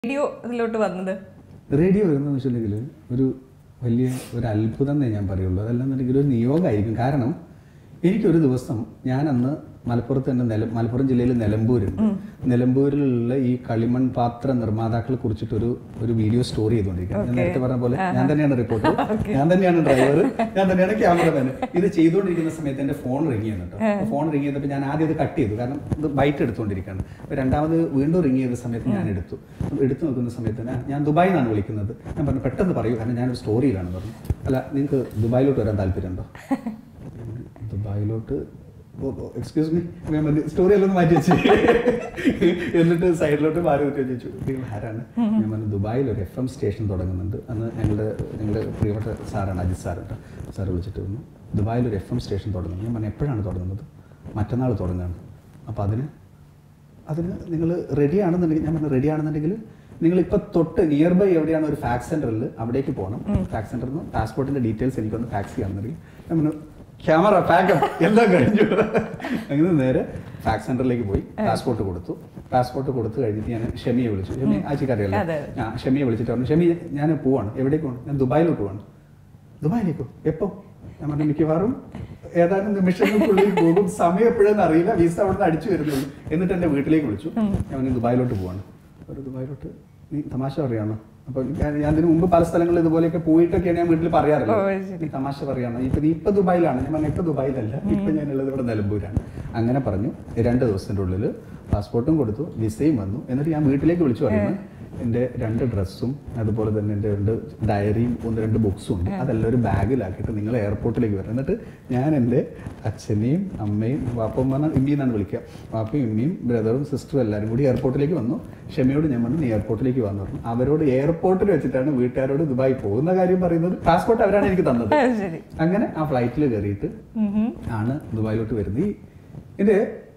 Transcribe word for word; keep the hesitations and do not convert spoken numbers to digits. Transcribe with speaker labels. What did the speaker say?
Speaker 1: Radio ഇതിലോട്ട് വന്നത്
Speaker 2: radio വരുന്നതെന്ന് വെച്ചിട്ടുണ്ടെങ്കിൽ ഒരു വലിയ ഒരു അത്ഭുതം എന്നേ ഞാൻ പറയുള്ളൂ. അതല്ലെന്നുണ്ടെങ്കിൽ ഒരു നിയോഗമായിരിക്കും. കാരണം എനിക്കൊരു ദിവസം ഞാനന്ന് മലപ്പുറത്ത് തന്നെ നില മലപ്പുറം ജില്ലയിൽ നിലമ്പൂരുണ്ട്. നിലമ്പൂരിലുള്ള ഈ കളിമൺ പാത്ര നിർമ്മാതാക്കളെ കുറിച്ചിട്ടൊരു ഒരു വീഡിയോ സ്റ്റോറി ചെയ്തുകൊണ്ടിരിക്കുന്നത്. ഞാൻ നേരത്തെ പറഞ്ഞ പോലെ ഞാൻ തന്നെയാണ് റിപ്പോർട്ടർ, ഞാൻ തന്നെയാണ് ഡ്രൈവർ, ഞാൻ തന്നെയാണ് ക്യാമറമാൻ. ഇത് ചെയ്തുകൊണ്ടിരിക്കുന്ന സമയത്ത് എൻ്റെ ഫോൺ റിങ് ചെയ്യുന്നുണ്ടോ. ഫോൺ റിങ് ചെയ്തപ്പോൾ ഞാൻ ആദ്യം ഇത് കട്ട് ചെയ്തു, കാരണം ഇത് ബൈറ്റ് എടുത്തുകൊണ്ടിരിക്കുകയാണ്. അപ്പോൾ രണ്ടാമത് വീണ്ടും റിങ് ചെയ്ത സമയത്ത് ഞാൻ എടുത്തു എടുത്തു നോക്കുന്ന സമയത്ത് ഞാൻ ദുബായിൽ നിന്നാണ് വിളിക്കുന്നത്. ഞാൻ പറഞ്ഞു പെട്ടെന്ന് പറയൂ, കാരണം ഞാനൊരു സ്റ്റോറിയിലാണ് പറഞ്ഞു. അല്ല, നിങ്ങൾക്ക് ദുബായിലോട്ട് വരാൻ താല്പര്യമുണ്ടോ? ദുബായിലോട്ട് എക്സ്ക്യൂസ് മീ, ഞാൻ പറഞ്ഞു സ്റ്റോറി എല്ലാം മാറ്റി വെച്ച് എന്നിട്ട് സൈഡിലോട്ട് മാറി വെച്ച് ചോദിച്ചു നിങ്ങൾ ആരാണ്? ഞാൻ പറഞ്ഞു ദുബായിൽ ഒരു എഫ് എം സ്റ്റേഷൻ തുടങ്ങുന്നുണ്ട്. അന്ന് ഞങ്ങളുടെ ഞങ്ങളുടെ പ്രിയപ്പെട്ട സാറാണ് അജിത് സാറുണ്ട്. സാറ് വിളിച്ചിട്ട് പറഞ്ഞു ദുബായിൽ ഒരു എഫ് എം സ്റ്റേഷൻ തുടങ്ങുന്നു. ഞാൻ പറഞ്ഞു എപ്പോഴാണ് തുടങ്ങുന്നത്? മറ്റന്നാൾ തുടങ്ങുകയാണ്. അപ്പോൾ അതിന് അതിന് നിങ്ങൾ റെഡി ആണെന്നുണ്ടെങ്കിൽ, ഞാൻ പറഞ്ഞു റെഡി ആണെന്നുണ്ടെങ്കിൽ നിങ്ങളിപ്പോൾ തൊട്ട് നിയർ ബൈ എവിടെയാണ് ഒരു ഫാക്സ് സെൻറ്ററിൽ അവിടേക്ക് പോകണം. ഫാക്സ് സെൻറ്ററിൽ നിന്ന് പാസ്പോർട്ടിൻ്റെ ഡീറ്റെയിൽസ് എനിക്കൊന്ന് ഫാക്സ് ചെയ്യാമെന്നുണ്ടെങ്കിൽ ഞാൻ പറഞ്ഞു ക്യാമറ പാക്കപ്പ് എല്ലാം കഴിഞ്ഞു. അങ്ങനെ നേരെ ഫാക്സ് സെന്ററിലേക്ക് പോയി പാസ്പോർട്ട് കൊടുത്തു. പാസ്പോർട്ട് കൊടുത്തു കഴിഞ്ഞിട്ട് ഞാൻ ഷെമിയെ വിളിച്ചു. ഷെമി ആച്ചിക്കറിയല്ലോ. ഞാൻ ഷെമിയെ വിളിച്ചിട്ട് പറഞ്ഞു ഷെമി ഞാൻ പോവാണ്. എവിടേക്ക് പോകണം? ഞാൻ ദുബായിലോട്ട് പോകണം. ദുബായിലേക്കോ? എപ്പോ? ഞാൻ പറഞ്ഞു മിക്കവാറും ഏതാനും നിമിഷങ്ങൾക്കുള്ളിൽ പോകും. സമയം എപ്പോഴെന്ന് അറിയില്ല. വീസ അവിടെ നിന്ന് അടിച്ചു വരുന്നുള്ളൂ. എന്നിട്ട് എൻ്റെ വീട്ടിലേക്ക് വിളിച്ചു. ഞാൻ ദുബായിലോട്ട് പോവാണ്. ഒരു ദുബായിലോട്ട് നീ തമാശ പറയാണോ? അപ്പൊ ഞാൻ ഇതിന് മുമ്പ് പല സ്ഥലങ്ങളിൽ ഇതുപോലെയൊക്കെ പോയിട്ടൊക്കെയാണ് ഞാൻ വീട്ടിൽ പറയാറില്ല. നീ തമാശ പറയാണോ? ഇപ്പൊ നീ ഇപ്പൊ ദുബായിലാണ്. ഞാൻ പറഞ്ഞു ഇപ്പൊ ദുബായിലല്ല, ഇപ്പൊ ഞാനുള്ളത് ഇവിടെ നിലമ്പൂരാണ്. അങ്ങനെ പറഞ്ഞു. രണ്ട് ദിവസത്തിന്റെ ഉള്ളിൽ പാസ്പോർട്ടും കൊടുത്തു, വിസയും വന്നു. എന്നിട്ട് ഞാൻ വീട്ടിലേക്ക് വിളിച്ചു പറയുന്നത് എൻ്റെ രണ്ട് ഡ്രസ്സും അതുപോലെ തന്നെ എൻ്റെ രണ്ട് ഡയറിയും ഒന്ന് രണ്ട് ബുക്സും ഉണ്ട്. അതെല്ലാം ഒരു ബാഗിലാക്കിയിട്ട് നിങ്ങൾ എയർപോർട്ടിലേക്ക് വരണം. എന്നിട്ട് ഞാൻ എൻ്റെ അച്ഛനെയും അമ്മയും വാപ്പമ്മ ഇമ്മി എന്നാണ് വിളിക്കുക. വാപ്പയും ഇമ്മിയും ബ്രദറും സിസ്റ്ററും എല്ലാവരും കൂടി എയർപോർട്ടിലേക്ക് വന്നു. ഷെമിയോട് ഞാൻ വന്നു നീ എയർപോർട്ടിലേക്ക് വന്നു പറഞ്ഞു. അവരോട് എയർപോർട്ടിൽ വെച്ചിട്ടാണ് വീട്ടുകാരോട് ദുബായി പോകുന്ന കാര്യം പറയുന്നത്. പാസ്പോർട്ട് അവരാണ് എനിക്ക് തന്നത്. അങ്ങനെ ആ ഫ്ലൈറ്റിൽ കയറിയിട്ട് ആണ് ദുബായിലോട്ട് വരുന്നത്. ഈ എൻ്റെ